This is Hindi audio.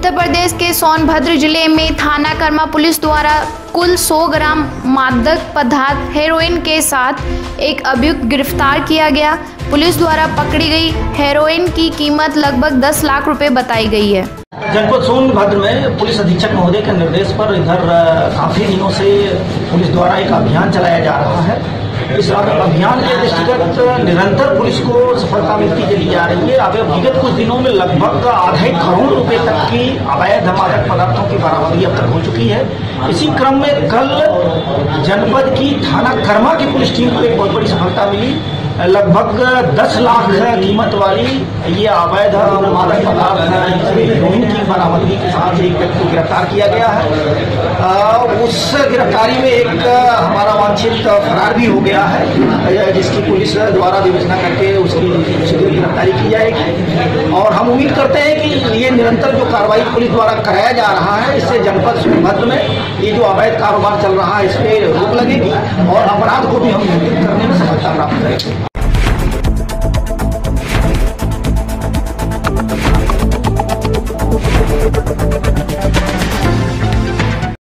उत्तर प्रदेश के सोनभद्र जिले में थाना कर्मा पुलिस द्वारा कुल 100 ग्राम मादक पदार्थ हेरोइन के साथ एक अभियुक्त गिरफ्तार किया गया। पुलिस द्वारा पकड़ी गई हेरोइन की कीमत लगभग 10 लाख रुपए बताई गई है। जनपद सोनभद्र में पुलिस अधीक्षक महोदय के निर्देश पर इधर काफी दिनों से पुलिस द्वारा एक अभियान चलाया जा रहा है। इस अभियान के दृष्टिगत निरंतर पुलिस को सफलता मिलती चली जा रही है। अब विगत कुछ दिनों में लगभग आधे करोड़ रुपए तक की अवैध मादक पदार्थों की बरामदगी अब तक हो चुकी है। इसी क्रम में कल जनपद की थाना कर्मा की पुलिस टीम को एक बहुत बड़ी सफलता मिली। लगभग 10 लाख कीमत वाली ये अवैध मादक पदार्थ हेरोइन की बरामदगी के साथ एक व्यक्ति को गिरफ्तार किया गया है। उस गिरफ्तारी में एक हमारा वांछित फरार भी हो गया है, जिसकी पुलिस द्वारा विवेचना करके उसकी गिरफ्तारी की जाएगी। और हम उम्मीद करते हैं कि ये निरंतर जो कार्रवाई पुलिस द्वारा कराया जा रहा है, इससे जनपद सोनभद्र में ये जो अवैध कारोबार चल रहा है इस पर रोक लगेगी और अपराध को भी हम नियंत्रित करने में सफलता प्राप्त करेंगे।